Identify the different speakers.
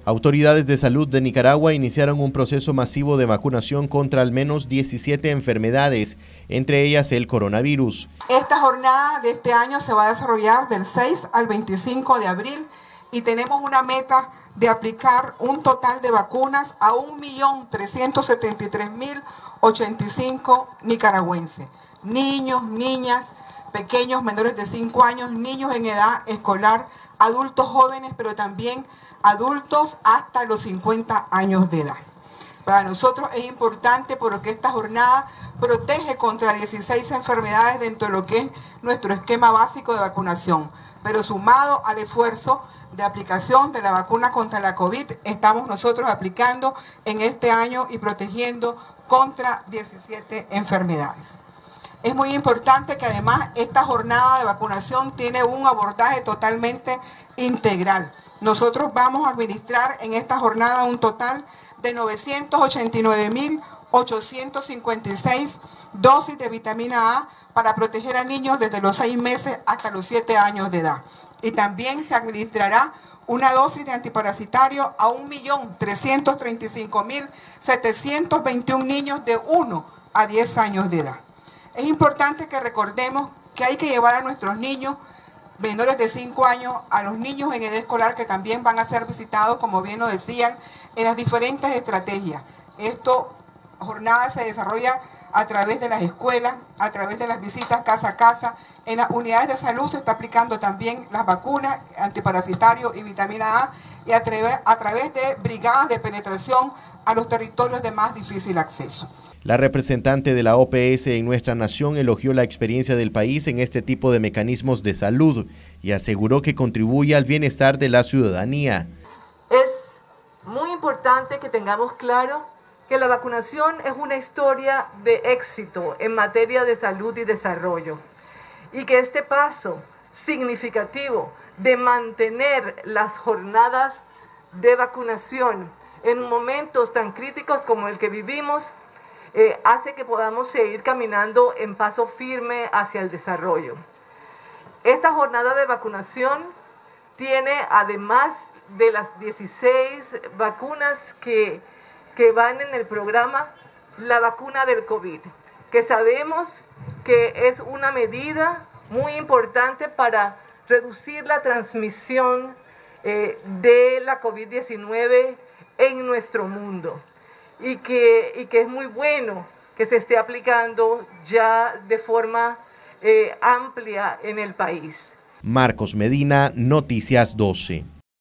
Speaker 1: Autoridades de salud de Nicaragua iniciaron un proceso masivo de vacunación contra al menos 17 enfermedades, entre ellas el coronavirus.
Speaker 2: Esta jornada de este año se va a desarrollar del 6 al 25 de abril y tenemos una meta de aplicar un total de vacunas a 1.373.085 nicaragüenses. Niños, niñas, pequeños menores de 5 años, niños en edad escolar, adultos jóvenes, pero también adultos hasta los 50 años de edad. Para nosotros es importante porque esta jornada protege contra 16 enfermedades dentro de lo que es nuestro esquema básico de vacunación. Pero sumado al esfuerzo de aplicación de la vacuna contra la COVID, estamos nosotros aplicando en este año y protegiendo contra 17 enfermedades. Es muy importante que además esta jornada de vacunación tiene un abordaje totalmente integral. Nosotros vamos a administrar en esta jornada un total de 989.856 dosis de vitamina A para proteger a niños desde los 6 meses hasta los 7 años de edad. Y también se administrará una dosis de antiparasitario a 1.335.721 niños de 1 a 10 años de edad. Es importante que recordemos que hay que llevar a nuestros niños menores de 5 años, a los niños en edad escolar que también van a ser visitados, como bien lo decían, en las diferentes estrategias. Esta jornada se desarrolla a través de las escuelas, a través de las visitas casa a casa. En las unidades de salud se está aplicando también las vacunas, antiparasitario y vitamina A, y a través de brigadas de penetración a los territorios de más difícil acceso.
Speaker 1: La representante de la OPS en nuestra nación elogió la experiencia del país en este tipo de mecanismos de salud y aseguró que contribuye al bienestar de la ciudadanía.
Speaker 3: Es muy importante que tengamos claro que la vacunación es una historia de éxito en materia de salud y desarrollo y que este paso significativo de mantener las jornadas de vacunación en momentos tan críticos como el que vivimos hace que podamos seguir caminando en paso firme hacia el desarrollo. Esta jornada de vacunación tiene, además de las 16 vacunas que van en el programa, la vacuna del COVID, que sabemos que es una medida muy importante para reducir la transmisión de la COVID-19 en nuestro mundo. Y que es muy bueno que se esté aplicando ya de forma amplia en el país.
Speaker 1: Marcos Medina, Noticias 12.